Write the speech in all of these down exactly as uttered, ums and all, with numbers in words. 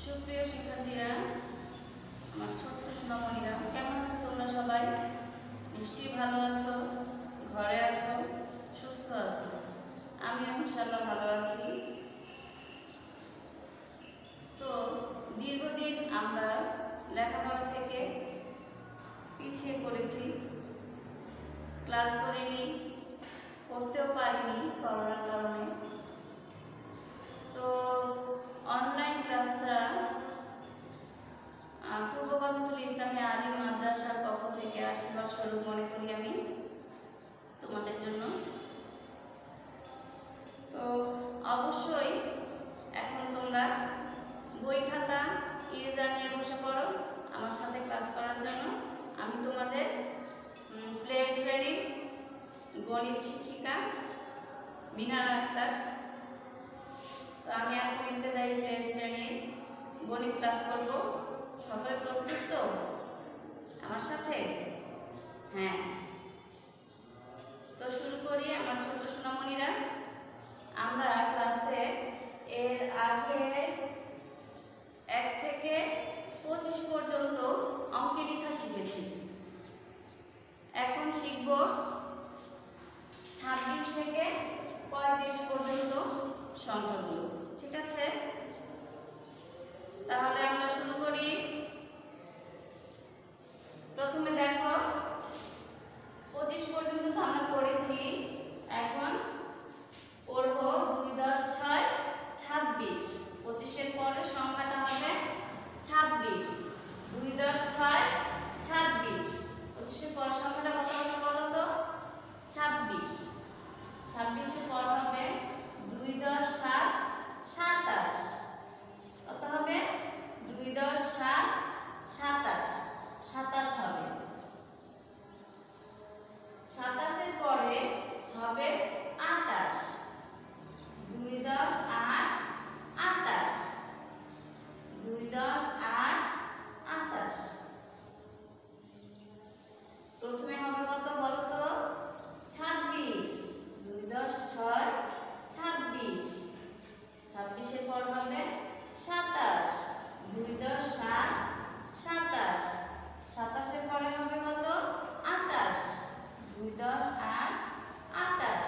সুপ্রিয় শিক্ষার্থীরা, আমার ছোট্ট সোনামণিরা, কেমন আছো তোমরা সবাই? নিশ্চয়ই ভালো আছো, ঘরে আছো, সুস্থ আছো। আমিও ইনশাআল্লাহ ভালো আছি। তো দীর্ঘদিন আমরা লেখাপড়া থেকে পিছিয়ে পড়েছি, ক্লাস করিনি, করতেও পারিনি করোনার কারণে। তো অনলাইন ক্লাসটা পূর্ববঙ্গ ইসলামী আলিম মাদ্রাসার পক্ষ থেকে আশীর্বাদ স্বরূপ মনে করি আমি তোমাদের জন্য। তো অবশ্যই এখন তোমরা বই খাতা ইরেজার নিয়ে বসে পড়ো আমার সাথে ক্লাস করার জন্য। আমি তোমাদের প্লে শ্রেণীর গণিত শিক্ষিকা মিনার আক্তার। তো আমি এখন ইবতেদায়ী প্লে শ্রেণীর গণিত ক্লাস করব। সকলে প্রস্তুত তো আমার সাথে? হ্যাঁ, তো শুরু করি আমার ছোট সোনামণিরা। আমরা ক্লাসে এর আগে এক থেকে পঁচিশ পর্যন্ত অঙ্কে লেখা শিখেছি। এখন শিখব ছাব্বিশ থেকে পঁয়ত্রিশ পর্যন্ত সংখ্যাগুলো। ঠিক আছে, তাহলে আমরা শুরু করি। প্রথমে দেখো, পঁচিশ পর্যন্ত তো আমরা পড়েছি, এখন পড়ব দুই দশ ছয় ছাব্বিশ। পঁচিশের পরে সংখ্যাটা হবে ছাব্বিশ। দুই দশ ছয় ছাব্বিশ। পঁচিশের পরে সংখ্যাটা কত হবে বলো তো? ছাব্বিশ। ছাব্বিশের পর হবে দুই দশ সাত সাতাশ। কত হবে? দুই দশ সাত সাতাশ। সাতাশ হবে। সাতাশের পরে হবে আটাশ। দুই দশ আট আটাশ। দুই দশ আট আটাশ। প্রথমে হবে কত বলো তো? ছাব্বিশ। দুই দশ ছয় ছাব্বিশ। ছাব্বিশের পর হবে সাতাশ। দুই দশ সাত সাতাশ। সাতাশের পরে হবে কত? আটাশ। দুই দশ আট আটাশ।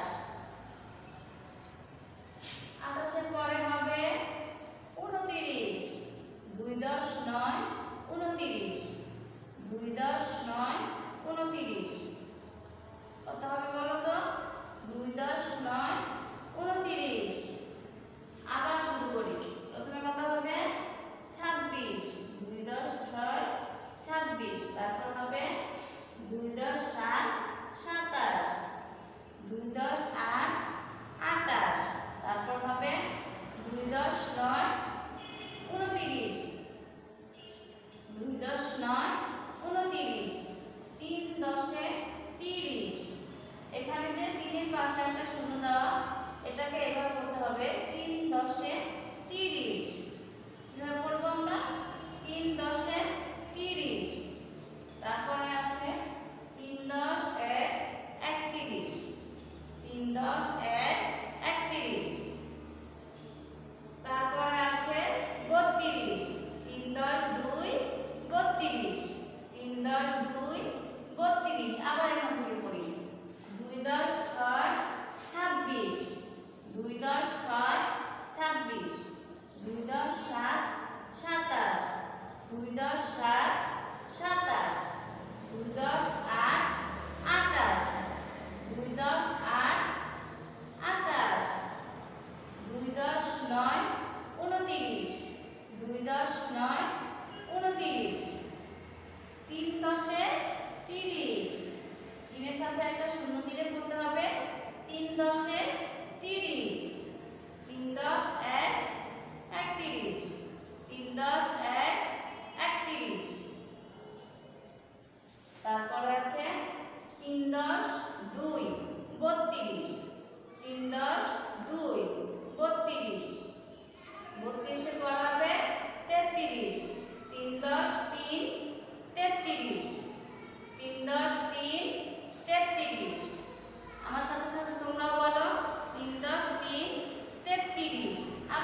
আটাশের পরে হবে উনতিরিশ। দুই দশ নয় উনতিরিশ। দুই দশ নয় উনতিরিশ। কত হবে বলো তো? দুই দশ নয় উনতিরিশ। আবার শুরু করি। প্রথমে কত হবে? ছাব্বিশ। দুই দশ ছয় ছাব্বিশ। তারপর হবে দুই দশ সাত সাতাশ। দুই দশ আট আটাশ। তারপর হবে দুই দশ নয় উনতিরিশ। দুই দশ নয় উনতিরিশ। তিন দশে তিরিশ। এখানে যে তিনের পাশে একটা শূন্য দেওয়া, এটাকে এভাবে করতে হবে তিন দশে তিরিশ। কিভাবে করবো আমরা? তিন দশে তিরিশ। তারপরে আছে তিন দশ এক একত্রিশ। তিন দশ এক একত্রিশ। তারপরে আছে বত্রিশ। তিন দশ দুই বত্রিশ। তিন দশ দুই বত্রিশ। আবার এখান থেকে পড়ি। দুই দশ ছয় ছাব্বিশ। দুই দশ ছয় ছাব্বিশ। দুই দশ সাত সাতাশ। দুই দশ সাত সাতাশ। দুই দশ আট আটাশ। দুই দশ আট আটাশ। দুই দশ নয় উনতিরিশ। দুই দশ নয় উনতিরিশ। তিন দশে তিরিশ। তিনের সাথে একটা শূন্য দিলে করতে হবে তিন দশে তিরিশ। তিন দশ এক একত্রিশ। তিন দশ এক একত্রিশ। তারপর আছে তিন দশ দুই বত্রিশ। তিন দশ দুই বত্রিশ। বত্রিশের পর হবে তেত্রিশ। তিন দশ তিন তেত্রিশ। তিন দশ তিন তেত্রিশ। আমার সাথে সাথে তোমরাও বলো তিন দশ তিন তেত্রিশ। আবার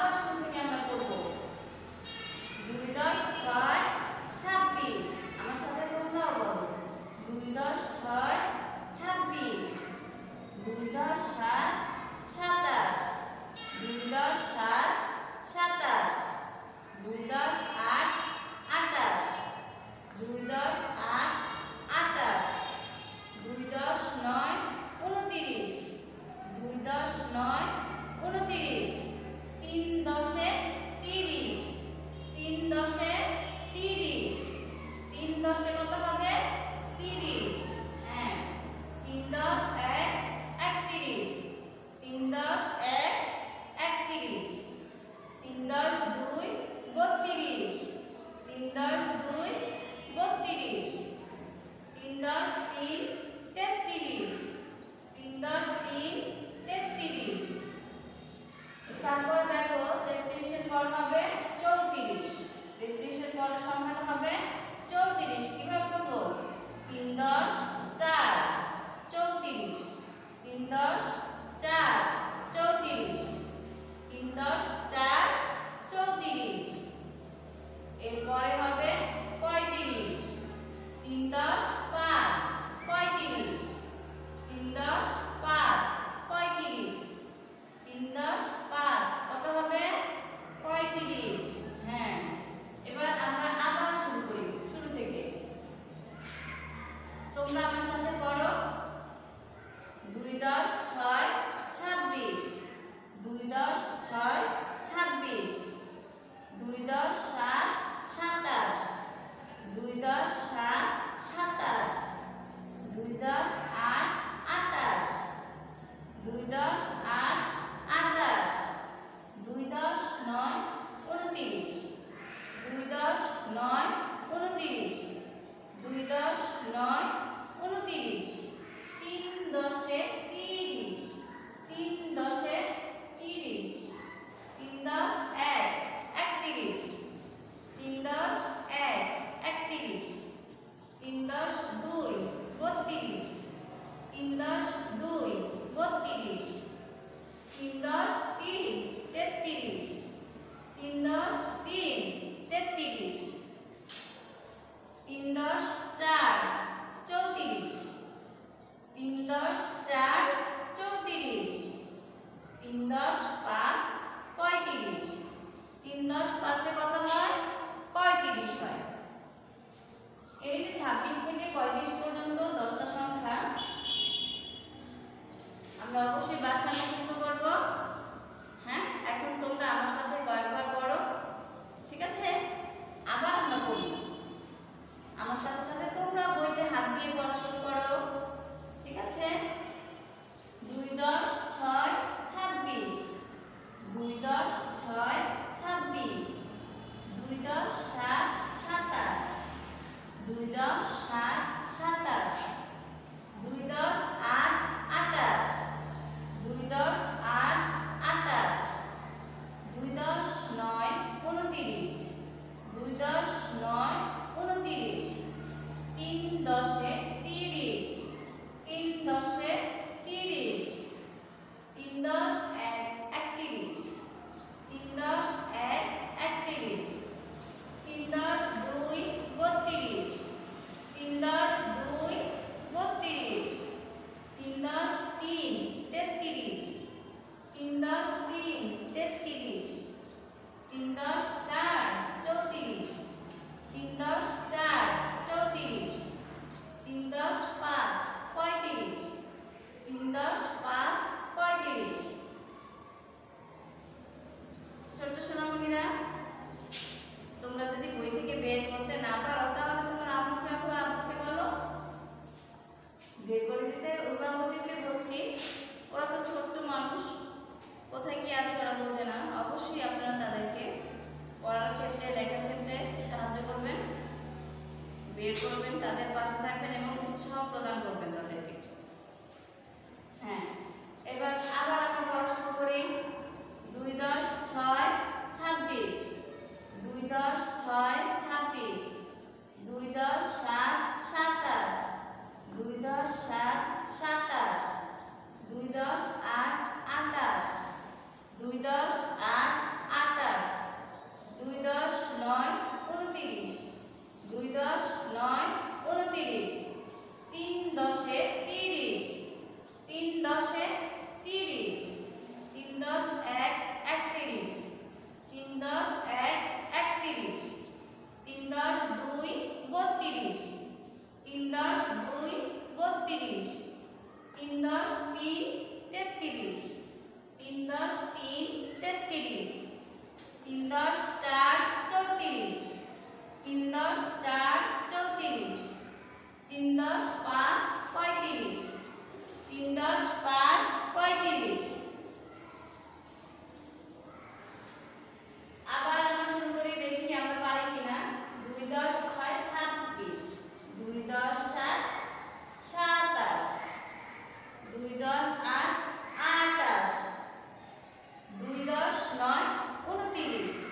পর হবে চৌত্রিশ। তেত্রিশের পরের সংখ্যাটা হবে চৌত্রিশ। কিভাবে করব? তিন দশ চার চৌত্রিশ। তিন দশ চার চৌত্রিশ। তিন দশ চার চৌত্রিশ। এরপরে হবে পঁয়ত্রিশ। তিন দশ পাঁচ পঁয়ত্রিশ। তিন দশ পাঁচ পঁয়ত্রিশ। তিন দশ পাঁচ কত হবে? পঁয়ত্রিশ। হ্যাঁ, এবার আমরা আবার শুরু করি শুরু থেকে। তোমরা আমার সাথে পড়ো। দুই দশ ছয় ছাব্বিশ। দুই দশ ছয় ছাব্বিশ। দুই দশ সাত সাতাশ। দুই দশ সাত সাতাশ। দুই দশ আট আটাশ। দুই দশ আট আটাশ। দুই দশ নয় উনত্রিশ। দুই দশ নয় উনত্রিশ। দুই দশ নয় উনত্রিশ। তিন দশে তিরিশ। তিন দশে তিরিশ। তিন দশ এক একত্রিশ। তিন দশ এক একত্রিশ। তিন দশ দুই বত্রিশ। তিন দশ দুই বত্রিশ। তিন দশ তিন তেত্রিশ। তিন দশ তিন তেত্রিশ। তিন দশ চার চৌত্রিশ। তিন দশ চার চৌত্রিশ। তিন দশ পাঁচ পঁয়ত্রিশ। তিন দশ পাঁচে কত হয়? পঁয়ত্রিশ হয়। এই যে ছাব্বিশ থেকে পঁয়ত্রিশ পর্যন্ত দশটা সংখ্যা আমরা অবশ্যই বাসায় মুখস্থ করব। হ্যাঁ, এখন তোমরা আমার সাথে কয়েকবার পড়ো, ঠিক আছে? আবার আমরা পড়ি। আমার সাথে সাথে তোমরা বইতে হাত দিয়ে পড়া শুরু করো, ঠিক আছে? দুই দশ ছয় ছাব্বিশ। দুই দশ ছয় ছাব্বিশ। দুই দশ সাত সাতাশ। দুই দশ সাত সাতাশ। দুই দশ আট আটাশ। দুই দশ আট আটাশ। দুই দশ নয় উনত্রিশ। দুই দশ নয় উনত্রিশ। তিন দশে তিরিশ। তিন দশে তিরিশ। তিন দশ এক একত্রিশ। তিন দশ এক একত্রিশ। তিন দশ দুই বত্রিশ। তিন দশ দুই বত্রিশ। তিন দশ তিন তেত্রিশ। তিন দশ তিন তেত্রিশ। তিন দশ চার চৌত্রিশ। তিন দশ চার চৌত্রিশ। তিন দশ পাঁচ পঁয়ত্রিশ। তিন দশ পাঁচ পঁয়ত্রিশ। ছোট্ট সোনামণিরা, তোমরা যদি বই থেকে বের করতে না পারো তাহলে তোমার আম্মুকে অথবা আব্বুকে বলো বের করে দিতে। অভিভাবকদেরকে বলছি, ওরা তো ছোট্ট মানুষ, কোথায় কি আছে ওরা বোঝে না। অবশ্যই আপনারা তাদেরকে পড়ার ক্ষেত্রে লেখার ক্ষেত্রে সাহায্য করবেন, বের করবেন, তাদের পাশে থাকবেন এবং উৎসাহ প্রদান করবেন তাদেরকে। হ্যাঁ, এবার আবার আমরা পড়াশোনা করি। দুই দশ ছয় ছাব্বিশ। দুই দশ ছয় ছাব্বিশ। দুই দশ সাত সাতাশ। দুই দশ সাত সাতাশ। দুই দশ আট আটাশ। দুই দশ আট আটাশ। দুই দশ নয় উনত্রিশ। দুই দশ নয় উনত্রিশ। তিন দশে তিরিশ। তিন দশে তিরিশ। তিন দশ এক একত্রিশ। তিন দশ এক একত্রিশ। তিন দশ দুই বত্রিশ। তিন দশ দুই বত্রিশ। তিন দশ তিন তেত্রিশ। তিন দশ তিন তেত্রিশ। তিন দশ চার চৌত্রিশ। তিন দশ চার চৌত্রিশ। তিন দশ পাঁচ পঁয়ত্রিশ। তিন দশ পাঁচ পঁয়ত্রিশ। আবার আমরা শুরু করি, দেখি আমরা পারি কিনা। দুই দশ ছয় ছাব্বিশ। দুই দশ সাত সাতাশ। দুই দশ আট আটাশ। দুই দশ নয় উনত্রিশ।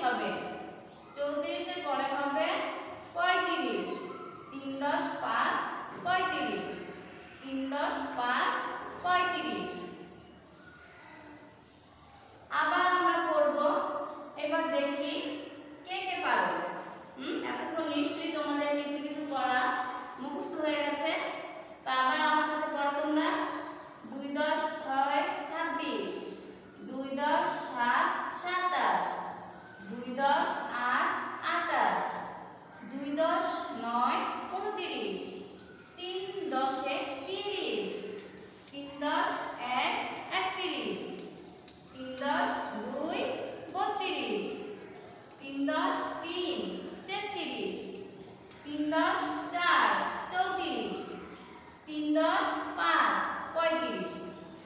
হবে, চৌত্রিশের পরে হবে পঁয়ত্রিশ। তিন দশ পাঁচ পঁয়ত্রিশ, তিন দশ পাঁচ পঁয়ত্রিশ। আবার আমরা করব। এবার দেখি কে কে পারো। হুম এতক্ষণ নিশ্চয়ই তোমাদের কিছু কিছু পড়া মুখস্থ হয়ে গেছে। তা আবার আমার সাথে পড়ো তোমরা। দুই দশ ছয় ছাব্বিশ, দুই দশ সাত সাতাশ, দুই দশ আট আটাশ, দুই দশ নয় উনত্রিশ, তিন দশে তিরিশ, তিন দশ এক একত্রিশ, তিন দশ দুই বত্রিশ, তিন দশ তিন তেত্রিশ, তিন দশ চার চৌত্রিশ, তিন দশ পাঁচ পঁয়ত্রিশ।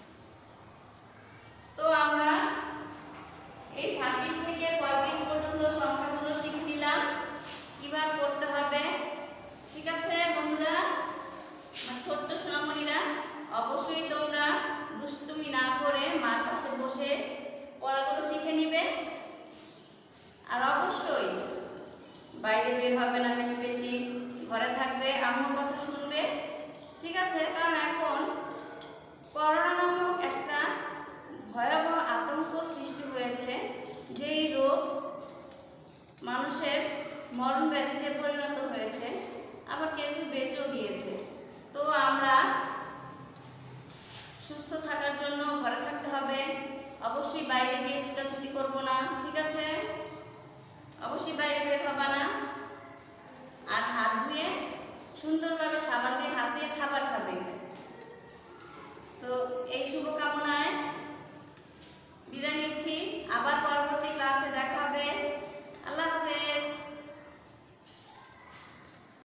তো আমরা এই ছাব্বিশ থেকে পঁয়ত্রিশ পর্যন্ত সংখ্যাগুলো শিখে নিলাম কিভাবে করতে হবে। ঠিক আছে বন্ধুরা, ছোট্ট সোনামণিরা, অবশ্যই তোমরা দুষ্টুমি না করে মার পাশে বসে পড়াগুলো শিখে নিবে। আর অবশ্যই বাইরে বের হবে না বেশি বেশি, ঘরে থাকবে, আম্মুর কথা শুনবে। ঠিক আছে, কারণ এখন করোনা নামক একটা ভয়াবহ আতঙ্ক সৃষ্টি হয়েছে, যেই রোগ মানুষের মরণ ব্যাধিতে পরিণত হয়েছে, আবার কেউ কেউ বেঁচেও গিয়েছে। তো আমরা সুস্থ থাকার জন্য ঘরে থাকতে হবে, অবশ্যই বাইরে গিয়ে ছুটাছুটি করবো না। ঠিক আছে, অবশ্যই বাইরে বের হবা না।